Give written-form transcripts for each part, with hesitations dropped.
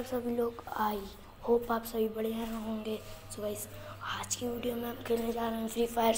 सभी लोग। I hope आप सभी बढ़िया होंगे। सो गाइस आज की वीडियो में हम खेलने जा रहे हैं फ्री फायर।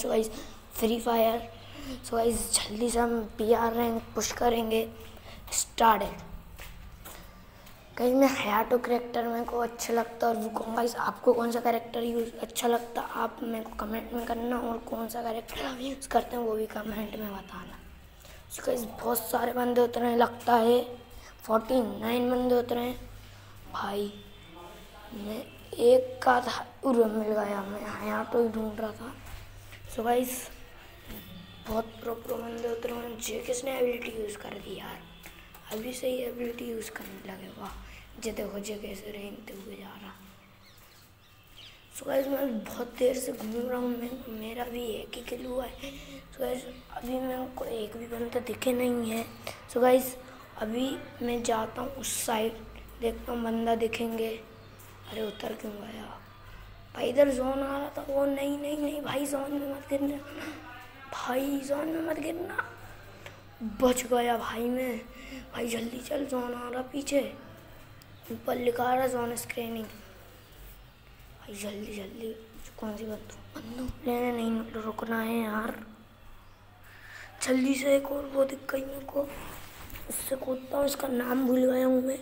सो गाइस जल्दी से हम PR रैंक पुश करेंगे। स्टार्ट है गाइस। मैं हयाटो कैरेक्टर मेरे को अच्छा लगता है और वो कहूँगा गाइस आपको कौन सा कैरेक्टर यूज़ अच्छा लगता है आप मेरे को कमेंट में करना, और कौन सा कैरेक्टर आप यूज़ करते हैं वो भी कमेंट में बताना। सो गाइस बहुत सारे बंदे उतरे हैं, लगता है 49 बंदे उतरे हैं भाई। मैं एक का था मिल गया, मैं यहाँ तो ही ढूंढ रहा था। सो गाइस बहुत प्रो बंदे उतरे हैं। जे किसने एबिलिटी यूज़ कर दी यार, अभी से ही एबिलिटी यूज़ करने लगे। वाह जे देखो जे कैसे रेंगते हुए जा रहा। सो गाइस मैं बहुत देर से घूम रहा हूँ, मेरा भी एक ही किल हुआ है। सो गाइस अभी मेरे को एक भी बंदा दिखे नहीं है। सो गाइस अभी मैं जाता हूँ उस साइड, देखता हूँ बंदा दिखेंगे। अरे उतर क्यों गया भाई, इधर जोन आ रहा था वो। नहीं भाई जोन में मत गिरना भाई, जोन में मत गिरना। बच गया भाई मैं। भाई जल्दी चल, जोन आ रहा पीछे, ऊपर लिखा रहा जोन स्क्रीनिंग। भाई जल्दी कौन सी बंदूक लेने नहीं रुकना है यार। जल्दी से एक और वो दिख गई मेरे को, उससे कूदता हूँ। इसका नाम भूल गया हूँ मैं।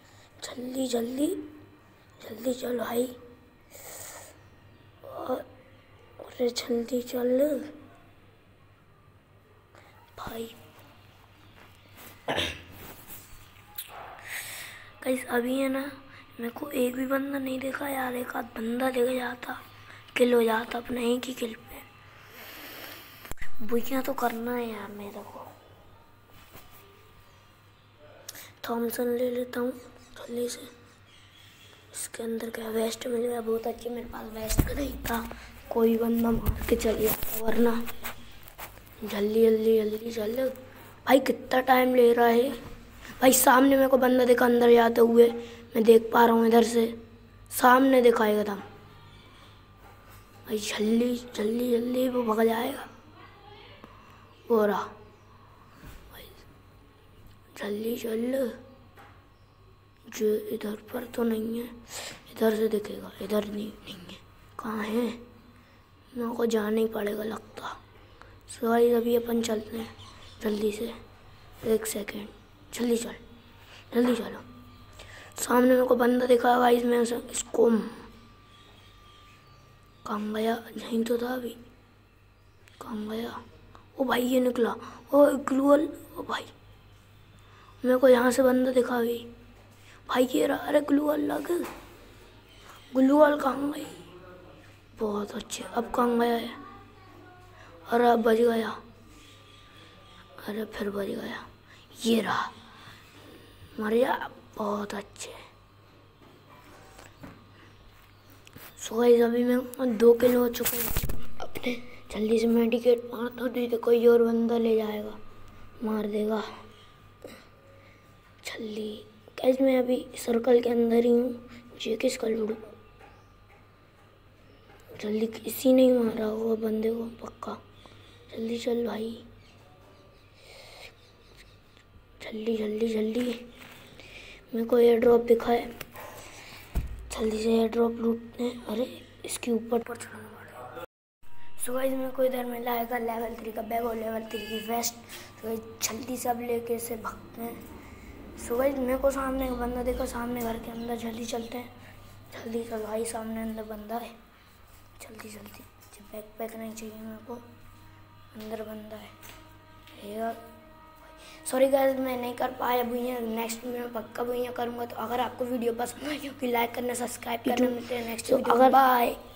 जल्दी चल भाई, अरे जल्दी चल भाई। गाइस अभी है ना, मेरे को एक भी बंदा नहीं देखा यार। एक आध बंदा दिख जाता, किल हो जाता अपने एक ही किल पे। बुकियाँ तो करना है यार मेरे को। थॉमसन ले लेता हूँ जल्दी से। इसके अंदर क्या वेस्ट मिल गया, बहुत अच्छी। मेरे पास वेस्ट नहीं था, कोई बंदा मार के चल जाता वरना। जल्दी चल भाई, कितना टाइम ले रहा है भाई। सामने मेरे को बंदा देखा अंदर जाते हुए, मैं देख पा रहा हूँ इधर से, सामने दिखाएगा एकदम भाई। जल्दी वो भग जाएगा वो रहा भाई। जल्दी चल, जो इधर पर तो नहीं है, इधर से दिखेगा। इधर नहीं है, कहाँ है? मेरे को जाना ही पड़ेगा लगता। सो गाइस अभी अपन चलते हैं जल्दी से। एक सेकेंड, जल्दी चलो। सामने मेरे को बंदा दिखा गाइस, मैं इसको कहाँ गया? यहीं तो था अभी, कहाँ गया? ओ भाई ये निकला, ओ ग्लूअल। ओ भाई मेरे को यहाँ से बंदा दिखा भी भाई, ये रहा। अरे ग्लूअल कहाँ गई? बहुत अच्छे। अब कहाँ गया है? अरे अब बच गया। अरे फिर बच गया, ये रहा। मर गया, बहुत अच्छे। सो गाइस अभी मैं 2 किल हो चुके हैं अपने। जल्दी से मेडिकेट मारता हूँ, नहीं तो कोई और बंदा ले जाएगा, मार देगा। जल्दी गाइस मैं अभी सर्कल के अंदर ही हूँ। ये किसका लूडू? जल्दी, किसी ने मारा होगा बंदे को पक्का। जल्दी चल भाई, जल्दी। मेरे को एयर ड्रॉप दिखा है, जल्दी से एयर ड्रॉप लूटते हैं। अरे इसके ऊपर चढ़ना पड़ेगा। सो गाइस मेरे को इधर मिला है लेवल 3 का बैग और लेवल 3 की वेस्ट। तो गाइस जल्दी से अब लेके से भागते हैं। सो गाइस मेरे को सामने एक बंदा देखा, सामने घर के अंदर। जल्दी चलते हैं, जल्दी चल भाई। सामने अंदर बंदा है, जल्दी। बैग पैक नहीं चाहिए मेरे को, अंदर बंदा है यार। सॉरी गाइस मैं नहीं कर पाया भैया, नेक्स्ट में पक्का भैया करूँगा। तो अगर आपको वीडियो पसंद आई हो कि लाइक करना, सब्सक्राइब करना। मिलते हैं नेक्स्ट वीडियो। अगर बाय।